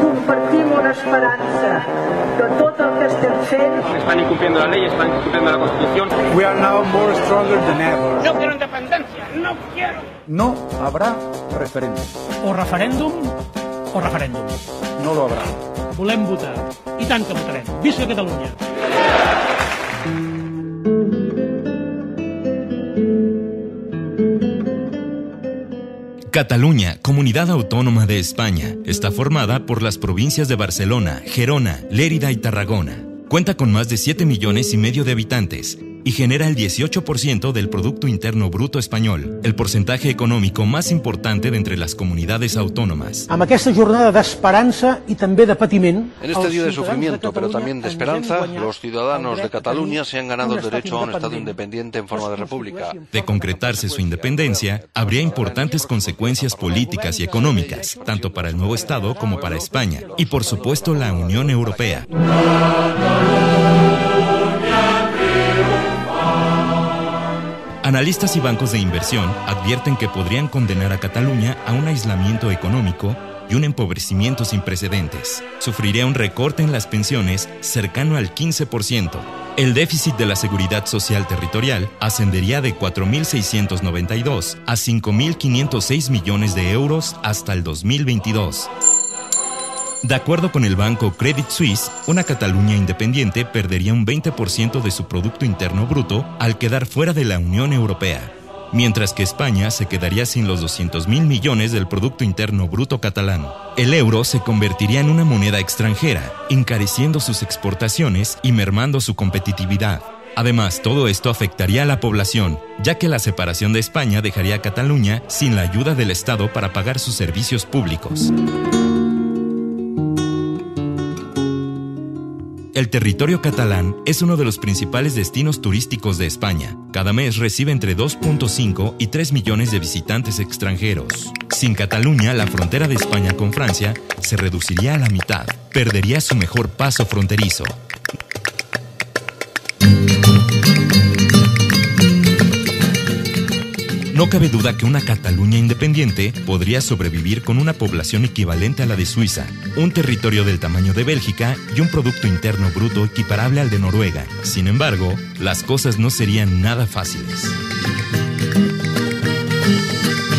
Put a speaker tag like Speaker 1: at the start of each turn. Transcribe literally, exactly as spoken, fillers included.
Speaker 1: compartim una esperança que tot el que estem fent...
Speaker 2: Están incumpliendo la ley, están incumpliendo la Constitución.
Speaker 3: We are now more stronger than ever.
Speaker 2: No quiero independencia, no quiero.
Speaker 3: No habrá referéndum.
Speaker 4: O referèndum o referèndum.
Speaker 3: No lo habrá.
Speaker 4: Volem votar. I tant que votarem. Visca Catalunya!
Speaker 5: Cataluña, comunidad autónoma de España, está formada por las provincias de Barcelona, Gerona, Lérida y Tarragona. Cuenta con más de siete millones y medio de habitantes y genera el dieciocho por ciento del Producto Interno Bruto español, el porcentaje económico más importante de entre las comunidades autónomas.
Speaker 6: Amb aquesta jornada d'esperança i també de patiment...
Speaker 7: En este día de sufrimiento, pero también de esperanza, los ciudadanos de Cataluña se han ganado el derecho a un Estado independiente en forma de república.
Speaker 5: De concretarse su independencia, habría importantes consecuencias políticas y económicas, tanto para el nuevo Estado como para España, y por supuesto la Unión Europea. Analistas y bancos de inversión advierten que podrían condenar a Cataluña a un aislamiento económico y un empobrecimiento sin precedentes. Sufriría un recorte en las pensiones cercano al quince por ciento. El déficit de la seguridad social territorial ascendería de cuatro mil seiscientos noventa y dos a cinco mil quinientos seis millones de euros hasta el dos mil veintidós. De acuerdo con el banco Credit Suisse, una Cataluña independiente perdería un veinte por ciento de su Producto Interno Bruto al quedar fuera de la Unión Europea, mientras que España se quedaría sin los doscientos mil millones del Producto Interno Bruto catalán. El euro se convertiría en una moneda extranjera, encareciendo sus exportaciones y mermando su competitividad. Además, todo esto afectaría a la población, ya que la separación de España dejaría a Cataluña sin la ayuda del Estado para pagar sus servicios públicos. El territorio catalán es uno de los principales destinos turísticos de España. Cada mes recibe entre dos punto cinco y tres millones de visitantes extranjeros. Sin Cataluña, la frontera de España con Francia se reduciría a la mitad. Perdería su mejor paso fronterizo. No cabe duda que una Cataluña independiente podría sobrevivir con una población equivalente a la de Suiza, un territorio del tamaño de Bélgica y un Producto Interno Bruto equiparable al de Noruega. Sin embargo, las cosas no serían nada fáciles.